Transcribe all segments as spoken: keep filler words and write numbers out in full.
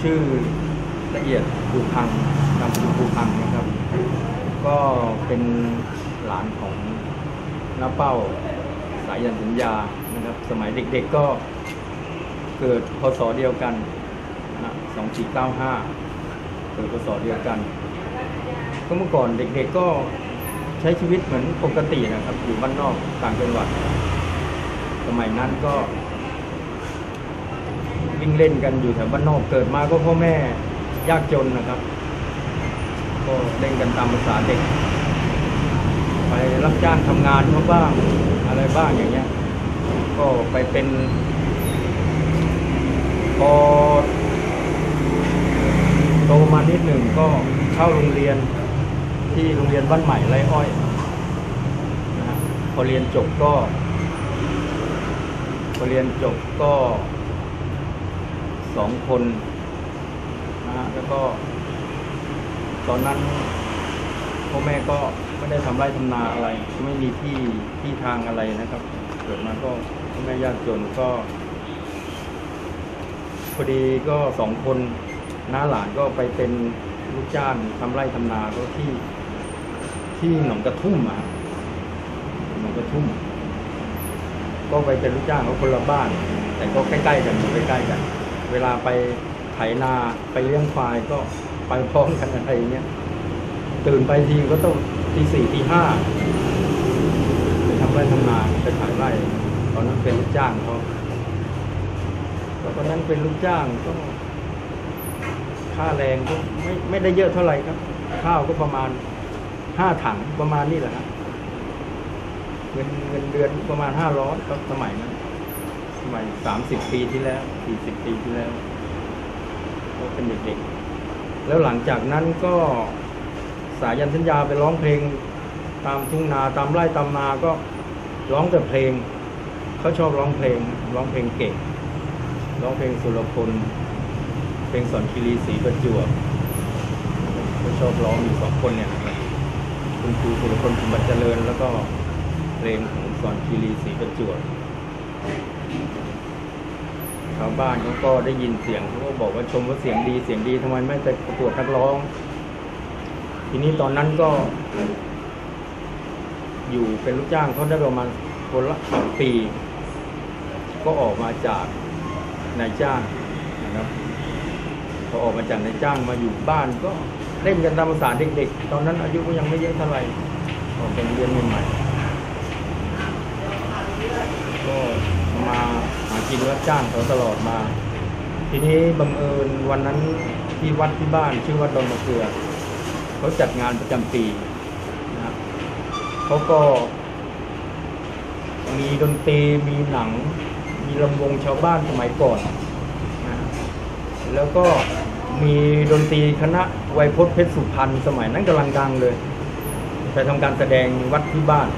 ชื่อละเอียดภูพังนามสกุลภูพังนะครับก็เป็นหลานของน้าเป้าสายันสัญญานะครับสมัยเด็กๆก็เกิดพศเดียวกันนะสองสี่เก้าห้าเกิดพศเดียวกันก็เมื่อก่อนเด็กๆก็ใช้ชีวิตเหมือนปกตินะครับอยู่บ้านนอกต่างจังหวัดสมัยนั้นก็วิ่งเล่นกันอยู่แถวบ้านนอกเกิดมาก็พ่อแม่ยากจนนะครับก็เล่นกันตามภาษาเด็กไปรับจ้างทำงานเขาบ้างอะไรบ้างอย่างเงี้ยก็ไปเป็นพอโตมานิดหนึ่งก็เข้าโรงเรียนที่โรงเรียนบ้านใหม่ไรอ้อยนะพอเรียนจบก็พอเรียนจบก็สองคนนะแล้วก็ตอนนั้นพ่อแม่ก็ไม่ได้ทำไร่ทำนาอะไรไม่มีที่ที่ทางอะไรนะครับเกิดมาก็พ่อแม่ยากจนก็พอดีก็สองคนน้าหลานก็ไปเป็นลูกจ้างทำไร่ทำนาก็ที่ที่หนองกระทุ่มอ่ะหนองกระทุ่มก็ไปเป็นลูกจ้างเขาคนละบ้านแต่ก็ใกล้ๆกันอยู่ใกล้ๆกันเวลาไปไถนาไปเลี้ยงควายก็ไปพร้อมกันอะไรเงี้ยตื่นไปทีก็ต้องตีสี่ตีห้าไปทำไร่ทำนาไปถ่ายไร่ตอนนั้นเป็นลูกจ้างเขาตอนนั้นเป็นลูกจ้างก็ค่าแรงก็ไม่ไม่ได้เยอะเท่าไหร่ครับข้าวก็ประมาณห้าถังประมาณนี้แหละครับเงินเงินเดือนประมาณห้าร้อยครับสมัยนั้นสมัยสามสิบปีที่แล้วสี่สิบปีที่แล้วก็เป็นเด็กๆแล้วหลังจากนั้นก็สายันสัญญาไปร้องเพลงตามทุ่งนาตามไร่ตามนาก็ร้องแต่เพลงเขาชอบร้องเพลงร้องเพลงเก่งร้องเพลงสุรพลเพลงสอนคีรีศรีประจวบเขาชอบร้องอยู่สองคนเนี่ยคุณครูสุรพลสมบัติเจริญแล้วก็เพลงของสอนคีรีศรีประจวบชาวบ้านเขาก็ได้ยินเสียงเขาก็บอกว่าชมว่าเสียงดีเสียงดีทำไมไม่ไปประกวดนักร้องทีนี้ตอนนั้นก็อยู่เป็นลูกจ้างเขาได้ประมาณคนละสองปีก็ออกมาจากนายจ้างนะครับพอออกมาจากนายจ้างมาอยู่บ้านก็เล่นกันตามภาษาเด็กๆตอนนั้นอายุก็ยังไม่เยอะเท่าไหร่ออกเป็นเรียนใหม่ๆก็มาหากินรับจ้างเขาตลอดมาทีนี้บังเอิญวันนั้นที่วัดที่บ้านชื่อวัดดอนมะเกลือเขาจัดงานประจำปีนะเขาก็มีดนตรีมีหนังมีลำวงชาวบ้านสมัยก่อนนะแล้วก็มีดนตรีคณะไวยพจน์เพชรสุพรรณสมัยนั้นกำลังดังเลยไปทำการแสดงวัดที่บ้าน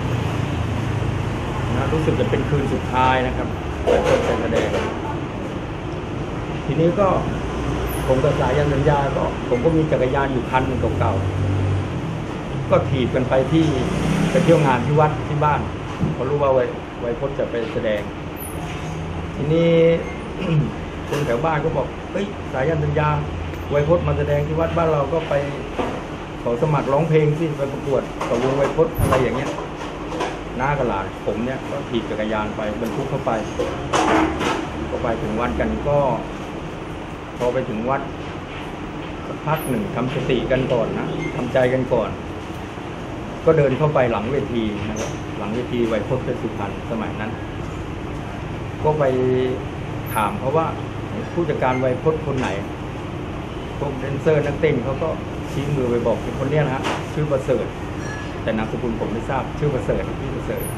นะรู้สึกจะเป็นคืนสุดท้ายนะครับไปเปิดการแสดงทีนี้ก็ผมกับสายันสัญญาก็ผมก็มีจักรยานอยู่คันหนึ่งเก่าๆก็ถีบกันไปที่ไปเที่ยวงานที่วัดที่บ้านเขารู้ว่าไวไวยพจน์จะไปแสดงทีนี้คนแถวบ้านก็บอกเฮ้ยสายันสัญญาไวยพจน์มาแสดงที่วัดบ้านเราก็ไปขอสมัครร้องเพลงสิไปประกวดกับวงไวยพจน์อะไรอย่างเงี้ยน้ากับหลานผมเนี่ยก็ถีบจักรยานไปบรรทุกเข้าไปก็ไปถึงวัดกันก็พอไปถึงวัดสักพักหนึ่งทำสติกันก่อนนะทำใจกันก่อนก็เดินเข้าไปหลังเวทีนะครับหลังเวทีไวยพจน์เพชรสุพรรณสมัยนั้นก็ไปถามเขาว่าผู้จัดการไวยพจน์คนไหนพวกแดนเซอร์นักเต้นเขาก็ชี้มือไปบอกเป็นคนเนี้ยนะฮะชื่อประเสริฐแต่นามสกุลผมไม่ทราบชื่อประเสริฐพี่ประเสริฐ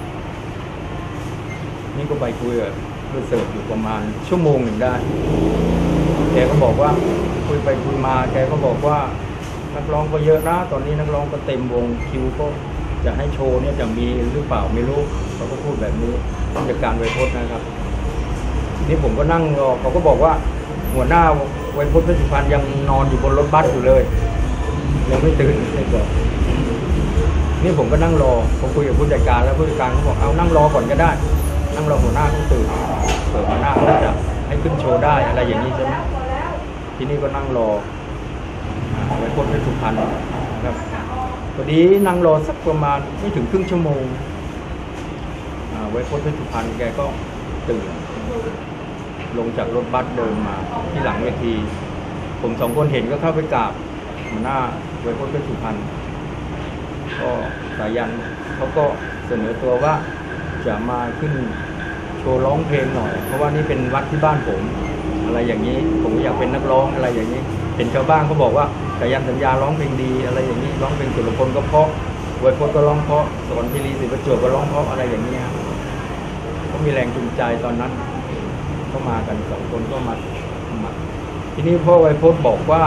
นี่ก็ไปคุยกับประเสริฐอยู่ประมาณชั่วโมงหนึ่งได้แกก็บอกว่าคุยไปคุยมาแกก็บอกว่านักร้องก็เยอะนะตอนนี้นักร้องก็เต็มวงคิวก็จะให้โชว์เนี่ยจะมีหรือเปล่าไม่รู้เขาก็พูดแบบนี้ผู้จัดการไวยพจน์นะครับนี่ผมก็นั่งรอเขาก็บอกว่าหัวหน้าไวยพจน์เพชรสุพรรณยังนอนอยู่บนรถบัสอยู่เลยยังไม่ตื่นเลยบอกนี่ผมก็นั่งรอผมคุยกับผู้จัดการแล้วผู้จัดการเขาบอกเอานั่งรอก่อนก็ได้นั่งรอหัวหน้าต้องตื่นเปิดหัวหน้าเขาจะให้ขึ้นโชว์ได้อะไรอย่างนี้ใช่ไหมที่นี่ก็นั่งรอไว้พจน์เพชรสุพรรณนะครับพอดีนั่งรอสักประมาณไม่ถึงครึ่งชั่วโมงไว้พจน์เพชรสุพรรณแกก็ตื่นลงจากรถบัสเดินมาที่หลังเวทีผมสองคนเห็นก็เข้าไปกราบหัวหน้าไว้พจน์เพชรสุพรรณก็สายันเขาก็เสนอตัวว่าจะมาขึ้นโชว์ร้องเพลงหน่อยเพราะว่านี่เป็นวัดที่บ้านผมอะไรอย่างนี้ผมอยากเป็นนักร้องอะไรอย่างนี้เห็นชาวบ้านเขาบอกว่าสายันสัญญาร้องเพลงดีอะไรอย่างนี้ร้องเพลงสุรพลก็เพราะไวยพจน์ก็ร้องเพราะสอนธีรีศรีประจวบก็ร้องเพราะอะไรอย่างนี้ก็มีแรงจูงใจตอนนั้นก็มากันสองคนก็มามาทีนี้พ่อไวยพจน์บอกว่า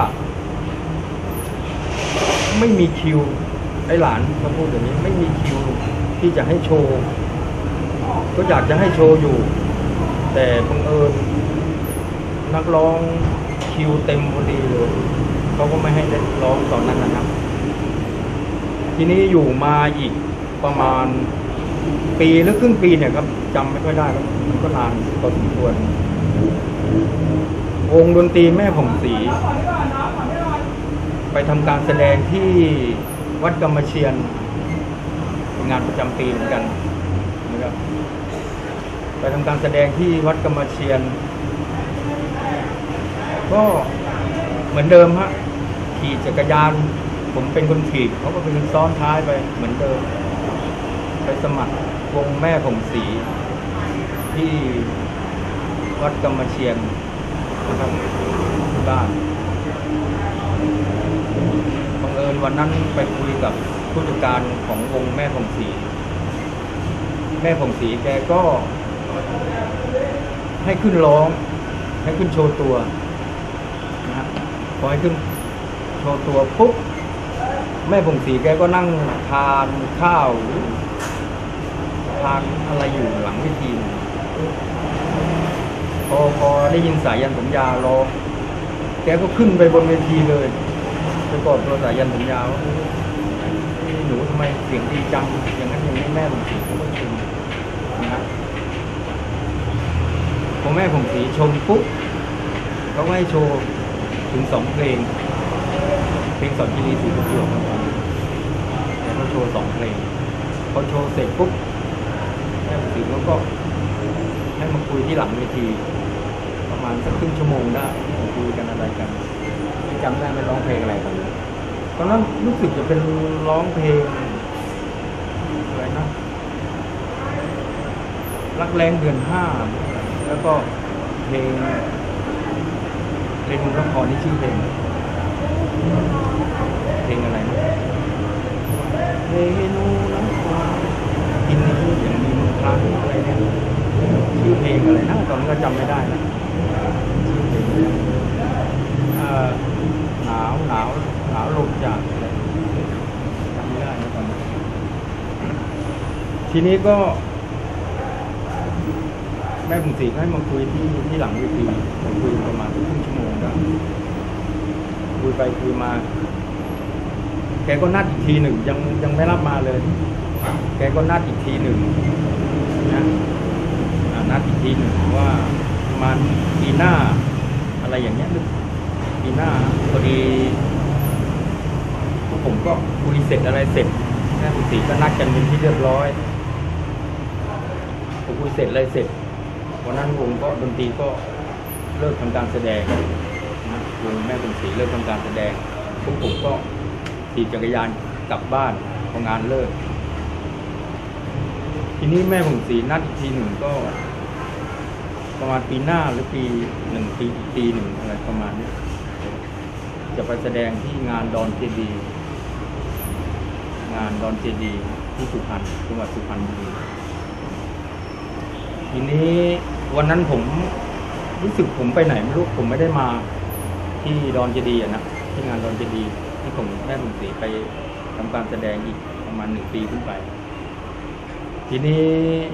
ไม่มีคิวไอ้หลานเขาพูดอย่างนี้ไม่มีคิวที่จะให้โชว์ก็อยากจะให้โชว์อยู่แต่บังเอิญนักร้องคิวเต็มพอดีเลยเขาก็ไม่ให้ได้ร้องตอนนั้นนะครับทีนี้อยู่มาอีกประมาณปีหรือครึ่งปีเนี่ยครับจำไม่ค่อยได้แล้วมันก็นานพอสมควรวงดนตรีแม่ผ่องศรีไปทำการแสดงที่วัดกำมะเชียนเป็นงานประจำปีเหมือนกันนะครับไปทำการแสดงที่วัดกำมะเชียนก็เหมือนเดิมฮะขี่จักรยานผมเป็นคนขี่เขาก็เป็นคนซ้อนท้ายไปเหมือนเดิมไปสมัครวงแม่ผ่องศรีที่วัดกำมะเชียนนะครับที่บ้านบังเอิญวันนั้นไปคุยกับผู้จัดการของวงแม่ผ่องศรีแม่ผ่องศรีแกก็ให้ขึ้นร้องให้ขึ้นโชว์ตัวนะฮะพอให้ขึ้นโชว์ตัวปุ๊บแม่ผ่องศรีแกก็นั่งทานข้าวทานอะไรอยู่หลังเวทีพอพอได้ยินสายันสัญญาร้องแกก็ขึ้นไปบนเวทีเลยไปกอดตัวสายันสัญญาว่าหนูทำไมเสียงดีจังอย่างนั้นอย่างนี้แม่ผ่องศรีเขาก็ชมนะฮะพอแม่ผ่องศรีชมปุ๊บเขาให้โชว์ถึงสองเพลงเพลงสอนธีรีศรีประจวบแล้วก็โชว์สองเพลงพอโชว์เสร็จปุ๊บแม่ผ่องศรีเขาก็ให้มาคุยที่หลังเวทีประมาณสักครึ่งชั่วโมงได้คุยกันอะไรกันจำได้ไหมร้องเพลงอะไรตอนนั้นตอนนั้นรู้สึกจะเป็นร้องเพลงอะไรนะรักแรงเดือนห้าแล้วก็เพลงเพลงละครนี่ชื่อเพลงเพลงอะไรนะเพลงนูละครกินนี้อย่างมีมันครั้งอะไรเนี่ยชื่อเพลงอะไรนะตอนนี้ก็จำไม่ได้นะชื่อเพลงหนาวหนาวหนาวลงจากอะไรจำไม่ได้นะตอนนี้ทีนี้ก็แม่ผ่องศรีให้มาคุยที่ที่หลังเวทีคุยประมาณครึ่งชั่วโมงได้คุยไปคุยมาแกก็นัดอีกทีหนึ่งยังยังไม่รับมาเลยแกก็นัดอีกทีหนึ่งนะนัดอีกทีหนึ่งว่าประมาณปีหน้าอะไรอย่างเงี้ยปีหน้าพอดีผมก็คุยเสร็จอะไรเสร็จแม่ผ่องศรีก็นัดกันเป็นที่เรียบร้อยผมคุยเสร็จอะไรเสร็จวันนั้นวงก็ดนตรีก็เลิกทำการแสดงนะวงแม่ผ่องศรีเลิกทำการแสดงพวกผมก็ขี่จักรยานกลับบ้านพองานเลิกทีนี้แม่ผ่องศรีนัดอีกทีหนึ่งก็ประมาณปีหน้าหรือปีหนึ่งปีอีกปีหนึ่งอะไรประมาณนี้จะไปแสดงที่งานดอนเจดีงานดอนเจดีที่สุพรรณจังหวัดสุพรรณบุรีทีนี้วันนั้นผมรู้สึกผมไปไหนไม่รู้ผมไม่ได้มาที่ดอนเจดีย์นะที่งานดอนเจดีย์ที่ผมแม่ผ่องศรีไปทำการแสดงอีกประมาณหนึ่งปีขึ้นไปทีนี้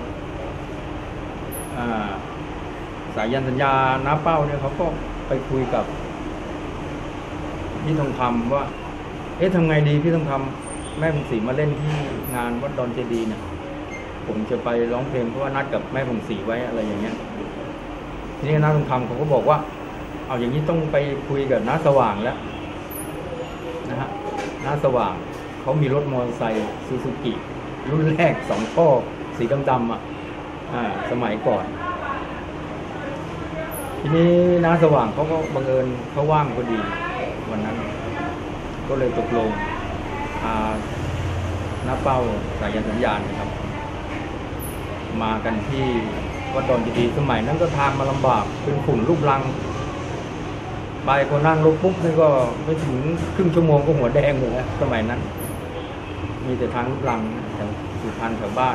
สายันสัญญาน้าเป้าเนี่ยเขาก็ไปคุยกับพี่ทองคำว่าเอ๊ะทำไงดีพี่ทองคำแม่ผ่องศรีมาเล่นที่งานวัดดอนเจดีย์เนี่ยผมจะไปร้องเพลงเพราะว่านัดกับแม่ผ่องศรีไว้อะไรอย่างเงี้ยทีนี้น้าทองคำเขาก็บอกว่าเอาอย่างนี้ต้องไปคุยกับน้าสว่างแล้วนะฮะน้าสว่างเขามีรถมอเตอร์ไซค์ซูซูกิรุ่นแรกสองท่อสีดำๆอ่ะอ่าสมัยก่อนทีนี้น้าสว่างเขาก็บังเอิญเขาว่างพอดีวันนั้นก็เลยตกลงพาน้าเป้าสายันสัญญาณนะครับมากันที่วัดดอนเจดีย์สมัยนั้นก็ทางมาลำบากเป็นฝุ่นลูกรังไปพอนั่งรถปุ๊บนี่ก็ไม่ถึงครึ่งชั่วโมงก็หัวแดงหมดแล้วสมัยนั้นมีแต่ทางลูกรังแถวสุพรรณแถวบ้าน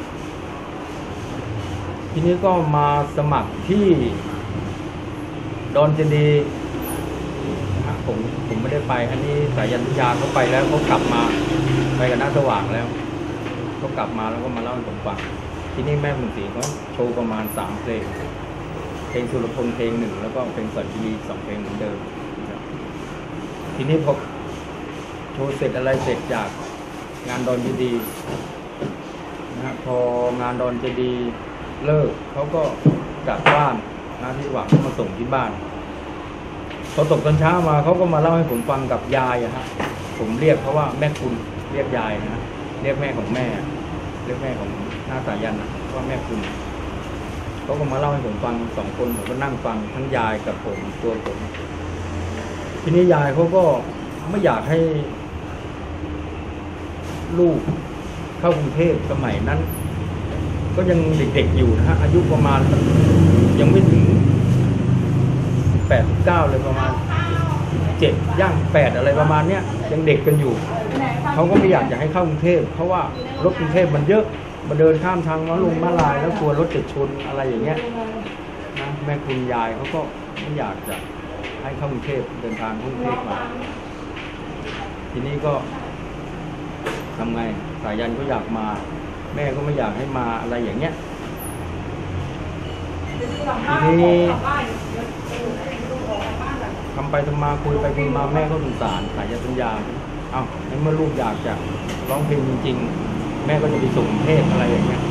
ทีนี้ก็มาสมัครที่ดอนเจดีย์ผมผมไม่ได้ไปอันนี้สายันสัญญาเขาไปแล้วเขากลับมาไปกับน้าสว่างแล้วเขากลับมาแล้วก็มาเล่าให้ผมฟังที่นี่แม่คุณศรีเขาโชว์ประมาณสามเพลงเพลงสุรพลเพลงหนึ่งแล้วก็เพลงสันติสองเพลงเหมือนเดิมทีนี้พอโชว์เสร็จอะไรเสร็จจากงานดอนเจดีย์นะฮะพองานดอนเจดีย์เลิกเขาก็กลับบ้านนะที่หวังมาส่งที่บ้านพอตกตอนเช้ามาเขาก็มาเล่าให้ผมฟังกับยายอะฮะผมเรียกเพราะว่าแม่คุณเรียกยายนะเรียกแม่ของแม่เรียกแม่ของน้าสายันว่าแม่คุณเขาก็มาเล่าให้ผมฟังสองคนผมก็นั่งฟังทั้งยายกับผมตัวผมทีนี้ยายเขาก็ไม่อยากให้ลูกเข้ากรุงเทพสมัยนั้นก็ยังเด็กๆอยู่นะฮะอายุประมาณยังไม่ถึงแปดเก้าเลยประมาณเจ็ดย่างแปดอะไรประมาณเนี้ยยังเด็กกันอยู่เขาก็ไม่อยากจะให้เข้ากรุงเทพเพราะว่ารถกรุงเทพมันเยอะมาเดินข้ามทางมาลงมาลายแล้วกลัวรถจะชนอะไรอย่างเงี้ยนะแม่คุณยายเขาก็ไม่อยากจะให้เข้ากรุงเทพเดินทางกรุงเทพมาทีนี้ก็ทำไงสายันก็อยากมาแม่ก็ไม่อยากให้มาอะไรอย่างเงี้ยทีนี้ทำไปทำมาคุยไปคุยมาแม่ก็สงสารสายันสัญญาเอ้าในเมื่อลูกอยากจะร้องเพลงจริงๆแม่ก็จะไปส่งเทศอะไรอย่างเงี้ย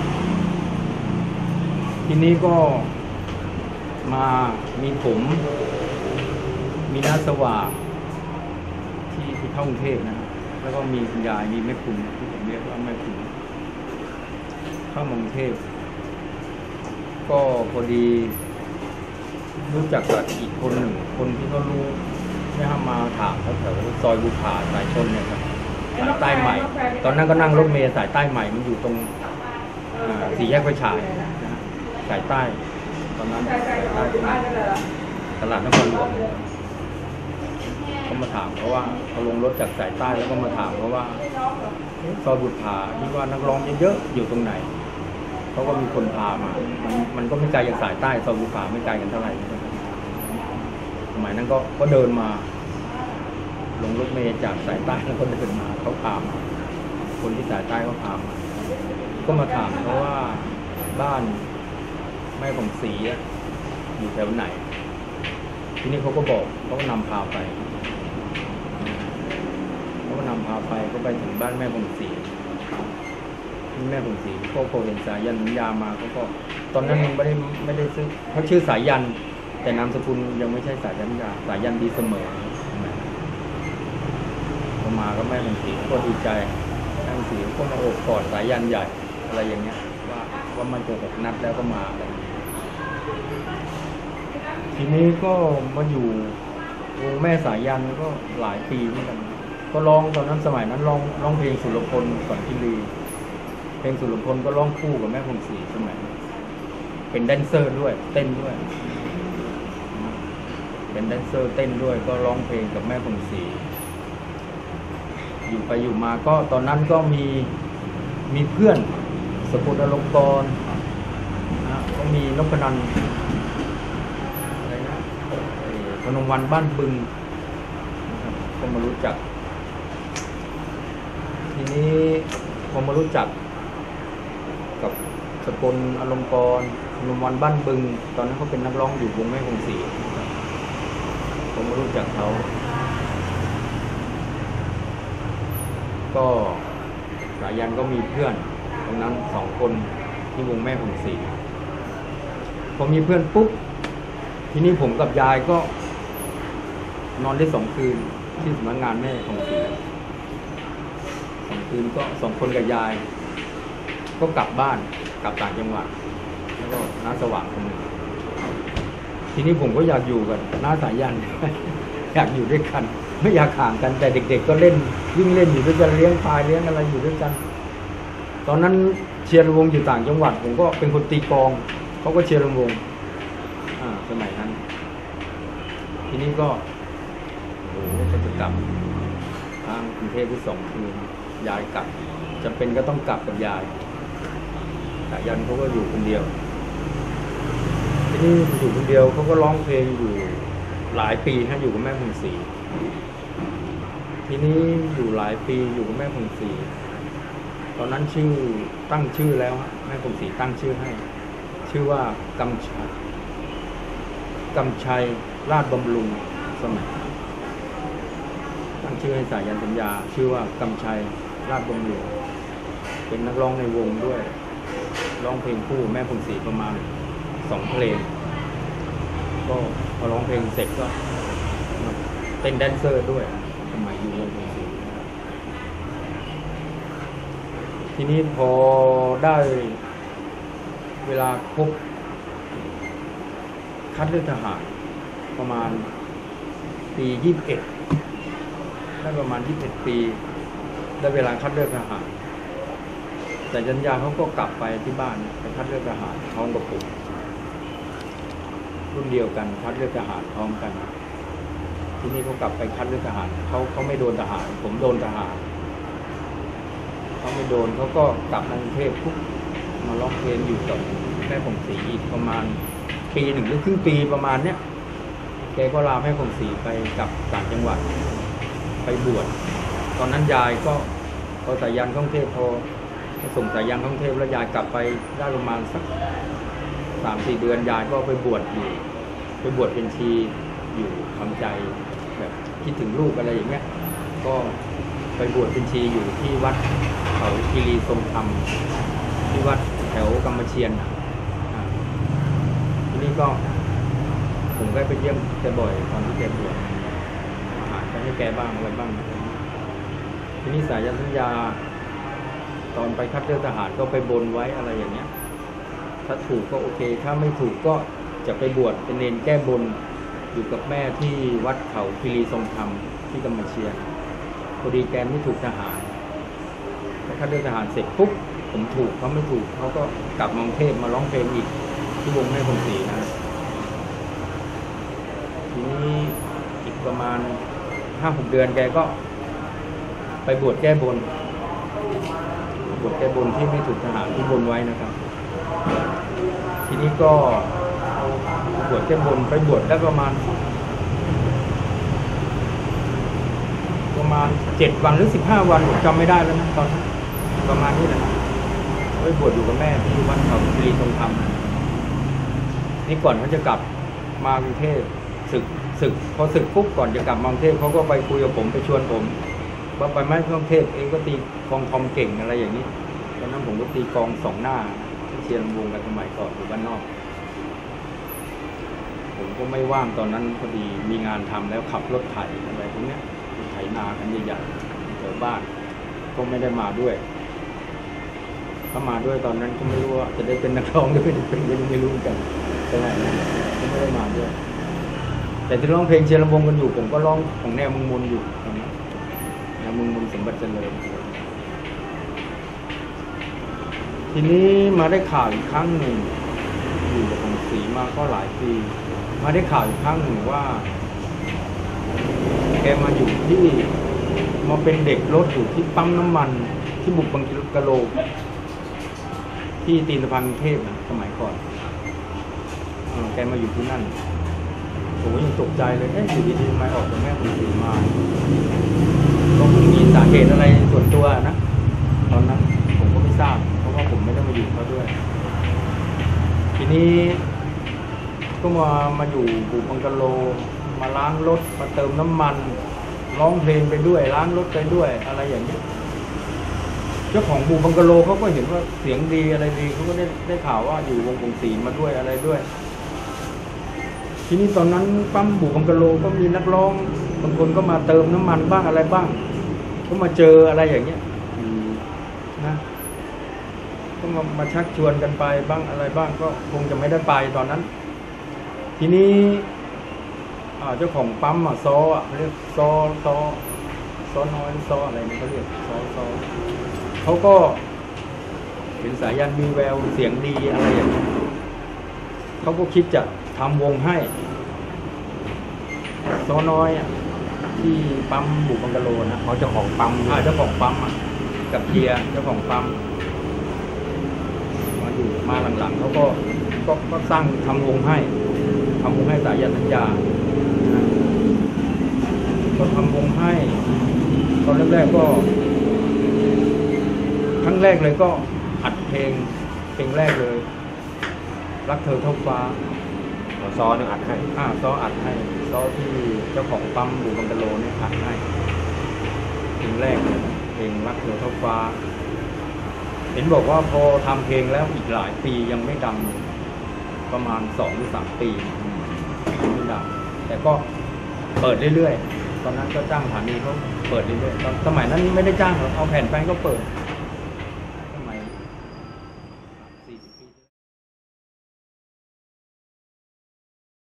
ทีนี้ก็มามีผมมีน้าสว่างที่ที่เข้ากรุงเทพนะแล้วก็มีคุณยายมีแม่คุณที่ผมเรียกว่าแม่คุณเข้ามากรุงเทพก็พอดีรู้จักกับอีกคนหนึ่งคนที่เขารู้เนี่ยมาถามเขาแถวซอยบุพาสายชนเนี่ยครับสายใต้ใหม่ตอนนั้นก็นั่งรถเมล์สายใต้ใหม่มันอยู่ตรงสี่แยกไฟฉายนะสายใต้ตอนนั้นตลาดนครหลวงเขามาถามเพราะว่าเขาลงรถจากสายใต้แล้วก็มาถามเพราะว่าซอยบุพาที่ว่านักร้องเยอะๆอยู่ตรงไหนเขาก็มีคนพามามันมันก็ไม่ไกลจากสายใต้ซอยบุพาไม่ไกลกันเท่าไหร่สมัยนั้นก็ก็เดินมาลงรถเมล์จากสายใต้แล้วก็เดินมาเขาพามาคนที่สายใต้เขาพามาก็มาถามเขาว่าบ้านแม่ของศรีอยู่แถวไหนทีนี้เขาก็บอกเขาก็นำพาไปเขาก็นำพาไปก็ไปถึงบ้านแม่ของศรีแม่ผมสีก็พอเห็นสายันสัญญามาเขาก็ตอนนั้นยังไม่ได้ไม่ได้ซื้อเขาชื่อสายันแต่นามสกุลยังไม่ใช่สายันยาสายันดีเสมอพอมาก็แม่ผมสีก็ดีใจแม่ผมสีก็มาโอบกอดสายันใหญ่อะไรอย่างเงี้ยว่าว่ามันจะหกนัดแล้วก็มาอะไรทีนี้ก็มาอยู่วงแม่สายันก็หลายปีเหมือนกันก็ร้องตอนนั้นสมัยนั้นร้องร้องเพลงสุรพลก่อนที่ลีเพลงสุรพลก็ร้องคู่กับแม่พงศรีสมัยเป็นแดนเซอร์ด้วยเต้นด้วยเป็นแดนเซอร์เต้นด้วยก็ร้องเพลงกับแม่พงศรีอยู่ไปอยู่มาก็ตอนนั้นก็มีมีเพื่อนสกุลอลงกรณ์นะก็มีนพนันอะไรนะพนมวันบ้านบึงนะครับก็มารู้จักทีนี้พอมารู้จักกับสกลอลงกรณ์พนมวันบ้านบึงตอนนั้นเขาเป็นนักร้องอยู่วงแม่คงศรีผมมารู้จักเขาก็สายันก็มีเพื่อนตรงนั้นสองคนที่วงแม่คงศรีพอมีเพื่อนปุ๊บทีนี้ผมกับยายก็นอนได้สองคืนที่สำนักงานแม่ของศรีสองคืนก็สองคนกับยายก็กลับบ้านกลับต่างจังหวัดแล้วก็น้าสว่างคนหนึ่งทีนี้ผมก็อยากอยู่กันน้าสายัน อยากอยู่ด้วยกันไม่อยากห่างกันแต่เด็กๆก็เล่นวิ่งเล่นอยู่ด้วยกันเลี้ยงปลาเลี้ยงอะไรอยู่ด้วยกันตอนนั้นเชียร์ลำวงอยู่ต่างจังหวัดผมก็เป็นคนตีกลองเขาก็เชียร์ลำวงอ่าสมัยนั้นทีนี้ก็โอ้ก็จะกลับทางกรุงเทพที่สองคืนยายกลับจำเป็นก็ต้องกลับกับยายสายันเขาก็อยู่คนเดียวทีนี้อยู่คนเดียวเขาก็ร้องเพลงอยู่หลายปีฮะอยู่กับแม่พงศรีทีนี้อยู่หลายปีอยู่กับแม่พงศรีตอนนั้นชื่อตั้งชื่อแล้วฮะแม่พงศรีตั้งชื่อให้ชื่อว่ากำชัยกำชัยราชบำรุงสมัยตั้งชื่อให้สายันสัญญาชื่อว่ากำชัยราชบำรุงเป็นนักร้องในวงด้วยร้องเพลงคู่แม่พงศรีประมาณสองเพลงก็พอร้องเพลงเสร็จก็เต้นแดนเซอร์ด้วยสมัยอยู่วงพงศรีทีนี้พอได้เวลาครบคัดเลือกทหารประมาณปียี่สิบเอ็ดได้ประมาณยี่สิบเอ็ดปีได้เวลาคัดเลือกทหารแต่ยัญญาเขาก็กลับไปที่บ้านไปคัดเลือกทหารพร้อมกับผมรุ่นเดียวกันคัดเลือกทหารพร้อมกันทีนี้เขากลับไปคัดเลือกทหารเขาเขาไม่โดนทหารผมโดนทหารเขาไม่โดนเขาก็กลับมากรุงเทพปุ๊บมาร้องเพลงอยู่กับแม่พงศรีอีกประมาณปีหนึ่งหรือครึ่งปีประมาณเนี้ยแกก็ลาแม่พงศรีไปกลับต่างจังหวัดไปบวชตอนนั้นยายก็พอสายันท่องเทพพอส่งสายันท่องเทพแล้วยายกลับไปได้ประมาณสักสามสี่เดือนยายก็ไปบวชอยู่ไปบวชเป็นชีอยู่ทำใจแบบคิดถึงลูกอะไรอย่างเงี้ยก็ไปบวชเป็นชีอยู่ที่วัดเขาคีรีทรงธรรมที่วัดแถวกำมะเชียนทีนี้ก็ผมก็ไปเยี่ยมแกบ่อยตอนที่แกบวชอาหารก็ให้แกบ้างอะไรบ้างทีนี้สายันสัญญาตอนไปคัดเลือกทหารก็ไปบนไว้อะไรอย่างเงี้ยถ้าถูกก็โอเคถ้าไม่ถูกก็จะไปบวชเป็นเนรแก้บนอยู่กับแม่ที่วัดเขาคีรีทรงธรรมที่กำมะเชียนพอดีแกไม่ถูกทหารไปคัดเลือกทหารเสร็จปุ๊บผมถูกเขาไม่ถูกเขาก็กลับมากรุงเทพมาร้องเพลงอีกที่วงแม่พงศรีนะทีนี้อีกประมาณห้าหกเดือนแกก็ไปบวชแก้บนบวชแก้บนที่ไม่ถูกทหารที่บนไว้นะครับทีนี้ก็บวชแก้บนไปบวชได้ประมาณประมาณเจ็ดวันหรือสิบห้าวันจำไม่ได้แล้วนะตอนนั้นประมาณนี้แหละไปบวชอยู่กับแม่ที่วัดเขาคีรีทรงธรรมนี่ก่อนเขาจะกลับมากรุงเทพศึกศึกพอศึกปุ๊บก่อนจะกลับมากรุงเทพเขาก็ไปคุยกับผมไปชวนผมว่าไปไหมกรุงเทพเองก็ตีกองทอมเก่งอะไรอย่างนี้ตอนนั้นผมก็ตีกองสองหน้าเชียร์ลำวงกันสมัยก่อนอยู่บ้านนอกผมก็ไม่ว่างตอนนั้นพอดีมีงานทำแล้วขับรถไถอะไรพวกนี้ไถนากันใหญ่ๆแถวบ้านก็ไม่ได้มาด้วยถ้ามาด้วยตอนนั้นก็ไม่รู้ว่าจะได้เป็นนักร้องหรือไม่ได้เป็นไม่รู้กันสมัยนั้นก็ไม่ได้มาด้วยแต่ที่ร้องเพลงเชียร์ลำวงกันอยู่ผมก็ร้องของแนวมึงมนอยู่ตอนนั้นแนวมึงมนสมบัติเจริญทีนี้มาได้ข่าวอีกครั้งหนึ่งอยู่กับพงศรีมาก็หลายปีมาได้ข่าวอีกครั้งหนึ่งว่าแกมาอยู่ที่มาเป็นเด็กรถอยู่ที่ปั๊มน้ำมันที่บุกบังกะโลที่ตีนสะพานกรุงเทพนะสมัยก่อนแกมาอยู่ที่นั่นผมก็ยังตกใจเลยเอ๊ะอยู่ดีๆทำไมออกจากแม่พงศรีมาก็คงมีสาเหตุอะไรส่วนตัวนะตอนนั้นผมก็ไม่ทราบเพราะว่าผมไม่ได้มาอยู่เขาด้วยทีนี้ก็มามาอยู่บุกบังกะโลมาล้างรถมาเติมน้ำมันร้องเพลงไปด้วยล้างรถไปด้วยอะไรอย่างนี้เจ้าของบูบังกะโลเขาก็เห็นว่าเสียงดีอะไรดีเขาก็ได้ได้ข่าวว่าอยู่วงพงศรีมาด้วยอะไรด้วยทีนี้ตอนนั้นปั๊มบูบังกะโลก็มีนักร้องบางคนก็มาเติมน้ำมันบ้างอะไรบ้างก็มาเจออะไรอย่างเงี้ยนะก็มามาชักชวนกันไปบ้างอะไรบ้างก็คงจะไม่ได้ไปตอนนั้น ทีนี้เจ้าของปั๊มอ่ะซออ่ะเรียกซอซอซอน้อยซออะไรนี่เขาเรียกซอซอเขาก็เห็นสายันมีแววเสียงดีอะไรอย่างเงี้ยเขาก็คิดจะทำวงให้ซอน้อยอ่ะที่ปั๊มบุบังกะโลนะเขาเจ้าของปั๊มอ่าเจ้าของปั๊มอ่ะกับเฮียเจ้าของปั๊มมาอยู่มาหลังๆเขาก็ก็ก็สร้างทำวงให้ทำวงให้สายันสัญญาก็ทำวงให้ตอนแรกๆก็ครั้งแรกเลยก็อัดเพลงเพลงแรกเลยรักเธอเท่าฟ้าซอเนี่ยอัดให้อ่าซออัดให้ซอที่เจ้าของปั๊มบูบังกะโลเนี่ยอัดให้เพลงแรกเลยเพลงรักเธอเท่าฟ้าเห็นบอกว่าพอทำเพลงแล้วอีกหลายปียังไม่ดังประมาณสองหรือสามปีไม่ดังแต่ก็เปิดเรื่อยๆตอนนั้นก็จ้างสถานีเขาเปิดเรื่อยๆตอนสมัยนั้นไม่ได้จ้างหรอกเอาแผ่นไปก็เปิด